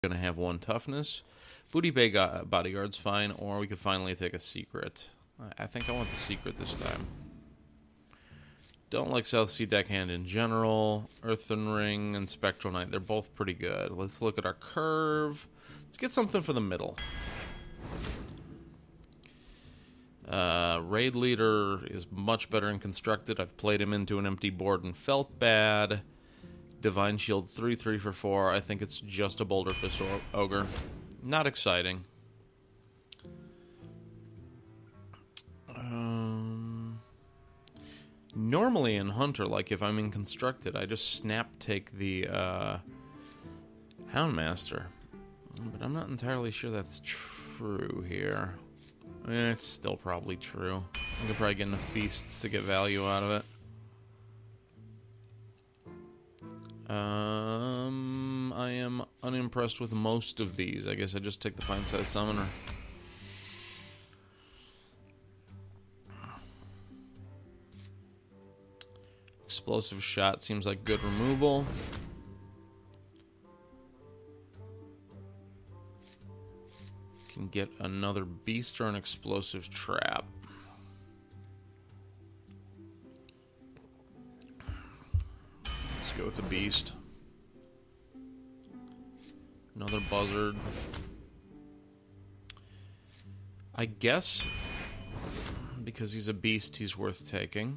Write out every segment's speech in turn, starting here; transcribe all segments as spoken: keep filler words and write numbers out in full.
going to have one toughness. Booty Bay got Bodyguard's fine, or we could finally take a secret. I think I want the secret this time. Don't like South Sea Deckhand in general. Earthen Ring and Spectral Knight, they're both pretty good. Let's look at our curve. Let's get something for the middle. Uh, Raid Leader is much better and constructed. I've played him into an empty board and felt bad. Divine Shield three three for four. I think it's just a Boulder Fist Ogre. Not exciting. Um, normally in Hunter, like if I'm in Constructed, I just snap take the uh, Houndmaster. But I'm not entirely sure that's true here. Eh, it's still probably true. I could probably get enough beasts to get value out of it. Um, I am unimpressed with most of these. I guess I just take the Pint-Sized Summoner. Explosive Shot seems like good removal. Can get another beast or an explosive trap. Let's go with the beast. Another buzzard. I guess because he's a beast, he's worth taking.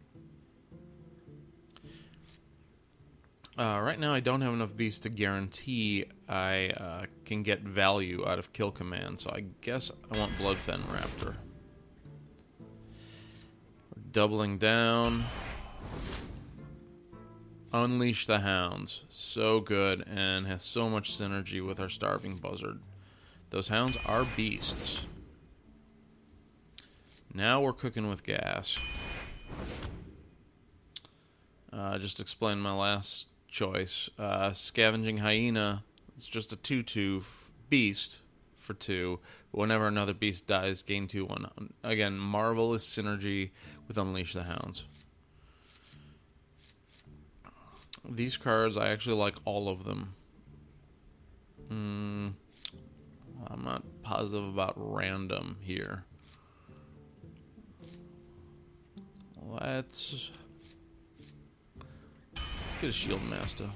Uh, right now, I don't have enough beasts to guarantee I uh, can get value out of Kill Command, so I guess I want Bloodfen Raptor. Doubling down. Unleash the Hounds. So good, and has so much synergy with our Starving Buzzard. Those hounds are beasts. Now we're cooking with gas. Uh, just explain my last choice. Uh, Scavenging Hyena. It's just a two two beast for two. Whenever another beast dies, gain two one. Again, marvelous synergy with Unleash the Hounds. These cards, I actually like all of them. Mm, I'm not positive about random here. Let's get a Shield Master.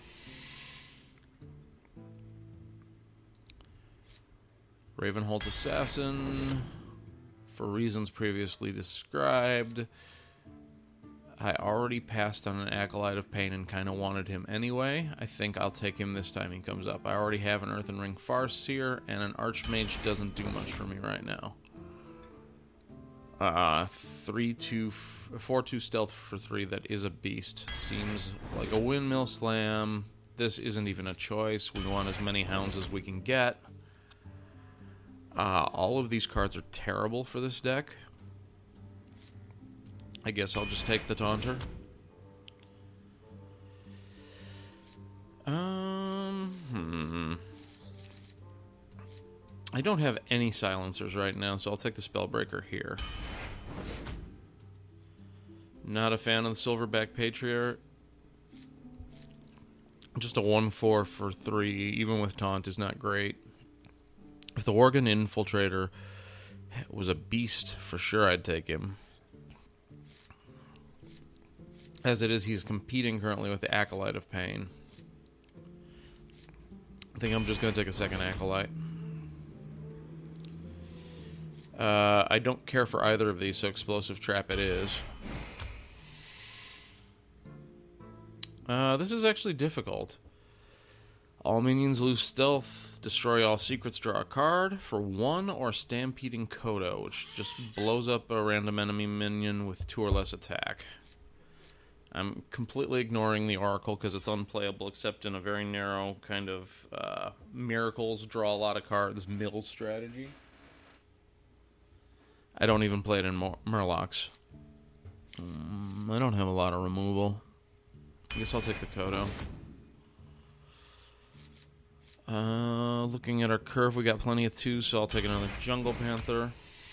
Ravenholt's Assassin, for reasons previously described. I already passed on an Acolyte of Pain and kind of wanted him anyway. I think I'll take him this time he comes up. I already have an Earthen Ring Farseer, and an Archmage doesn't do much for me right now. Uh, three two, four two stealth for three that is a beast. Seems like a windmill slam. This isn't even a choice. We want as many hounds as we can get. Uh, all of these cards are terrible for this deck. I guess I'll just take the Taunter. Um, hmm. I don't have any silencers right now, so I'll take the Spellbreaker here. Not a fan of the Silverback Patriarch. Just a one four for three, even with Taunt, is not great. If the Worgen Infiltrator was a beast, for sure I'd take him. As it is, he's competing currently with the Acolyte of Pain. I think I'm just going to take a second Acolyte. Uh, I don't care for either of these, so Explosive Trap it is. Uh, this is actually difficult. All minions lose stealth, destroy all secrets, draw a card for one, or Stampeding Kodo, which just blows up a random enemy minion with two or less attack. I'm completely ignoring the Oracle because it's unplayable except in a very narrow kind of uh, miracles, draw a lot of cards, mill strategy. I don't even play it in Mur Murlocs. Um, I don't have a lot of removal. I guess I'll take the Kodo. Uh, looking at our curve, we got plenty of twos, so I'll take another Jungle Panther.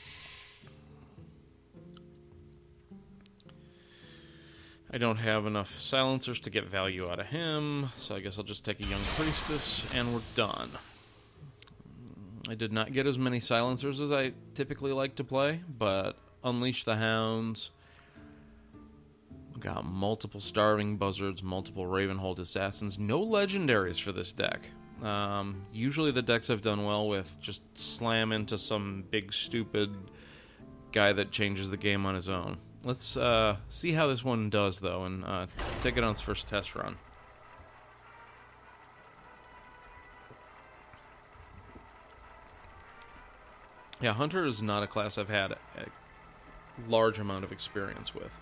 I don't have enough silencers to get value out of him, so I guess I'll just take a Young Priestess, and we're done. I did not get as many silencers as I typically like to play, but Unleash the Hounds. Got multiple Starving Buzzards, multiple Ravenhold Assassins. No legendaries for this deck. Um, usually the decks I've done well with just slam into some big stupid guy that changes the game on his own. Let's uh, see how this one does, though, and uh, take it on its first test run. Yeah, Hunter is not a class I've had a large amount of experience with.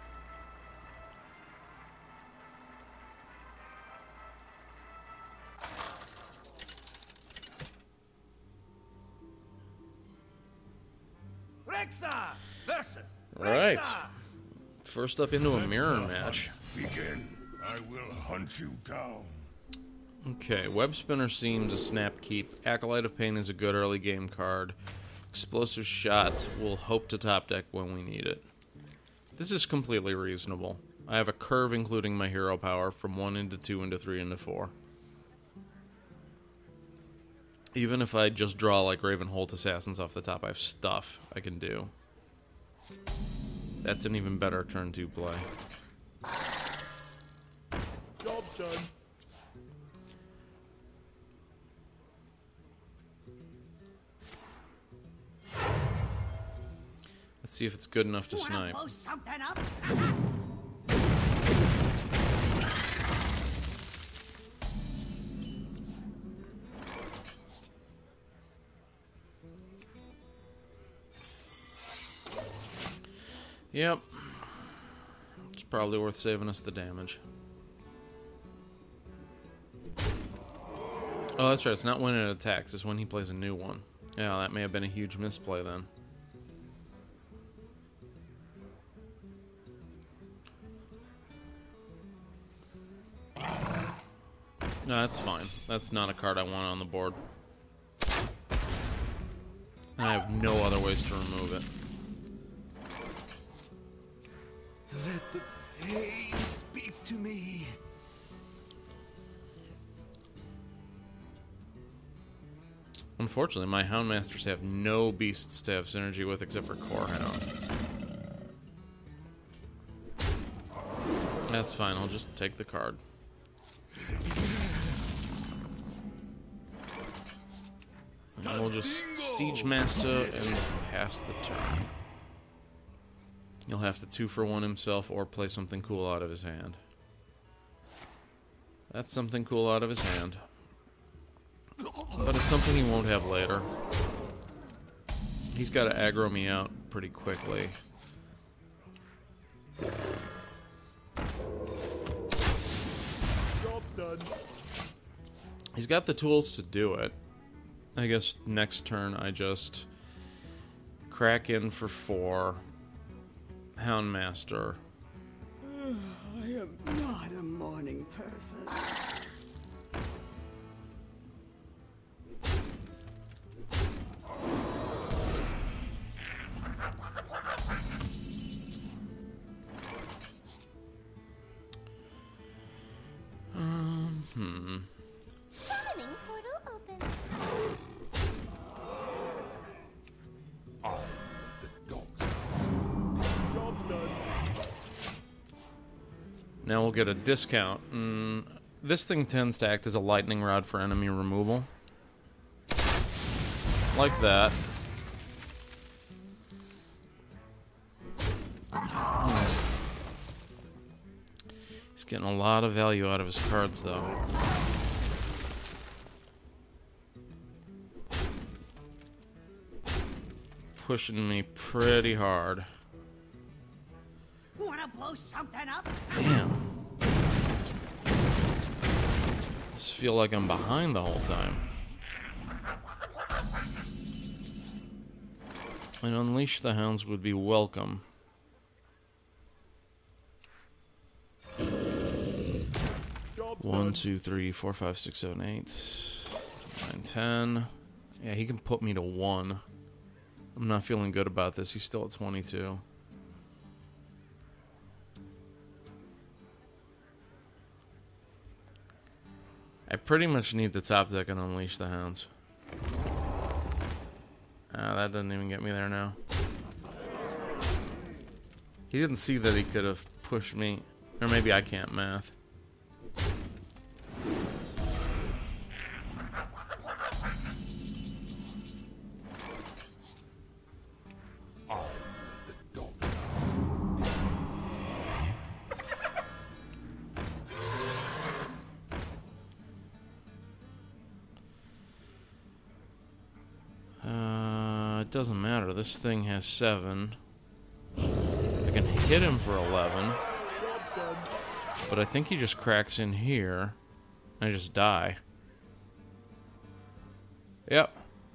Right. First up into a mirror match. Begin. I will hunt you down. Okay, Web Spinner seems a snap keep. Acolyte of Pain is a good early game card. Explosive Shot will hope to top deck when we need it. This is completely reasonable. I have a curve including my hero power from one into two into three into four. Even if I just draw like Ravenhold Assassins off the top, I have stuff I can do. That's an even better turn two play. Job done. Let's see if it's good enough to snipe. Yep. It's probably worth saving us the damage. Oh, that's right. It's not when it attacks. It's when he plays a new one. Yeah, that may have been a huge misplay then. No, that's fine. That's not a card I want on the board. And I have no other ways to remove it. Let the pain speak to me. Unfortunately, my Houndmasters have no beasts to have synergy with except for Corehound. That's fine, I'll just take the card. And we'll just Siege Master and pass the turn. He'll have to two for one himself or play something cool out of his hand. That's something cool out of his hand. But it's something he won't have later. He's got to aggro me out pretty quickly. Job's done. He's got the tools to do it. I guess next turn I just crack in for four. Houndmaster. I am not a morning person. Um, hmm. Summoning portal open. I the dogs. Job's done. Now we'll get a discount. Mm, this thing tends to act as a lightning rod for enemy removal. Like that. He's getting a lot of value out of his cards, though. Pushing me pretty hard. Wanna blow something up? Damn. Just feel like I'm behind the whole time. And Unleash the Hounds would be welcome. Job's One, done. two, three, four, five, six, seven, eight, nine, ten. Yeah, he can put me to one. I'm not feeling good about this. He's still at twenty-two. I pretty much need the top deck and Unleash the Hounds. Ah, that doesn't even get me there now. He didn't see that he could have pushed me. Or maybe I can't math. Uh, it doesn't matter. This thing has seven. I can hit him for eleven. But I think he just cracks in here. I just die. Yep.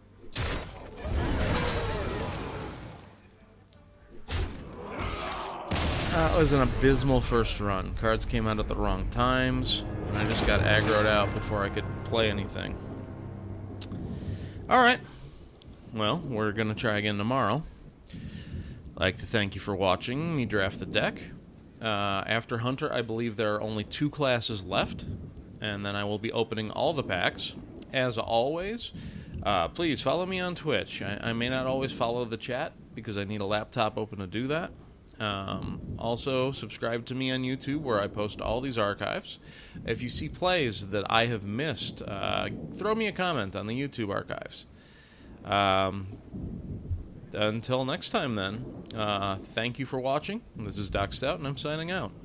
That was an abysmal first run. Cards came out at the wrong times, and I just got aggroed out before I could play anything. Alright. Well, we're going to try again tomorrow. I'd like to thank you for watching me draft the deck. Uh, after Hunter, I believe there are only two classes left, and then I will be opening all the packs. As always, uh, please follow me on Twitch. I, I may not always follow the chat because I need a laptop open to do that. Um, also, subscribe to me on YouTube where I post all these archives. If you see plays that I have missed, uh, throw me a comment on the YouTube archives. Um, until next time, then, uh, thank you for watching. This is Doc Stout, and I'm signing out.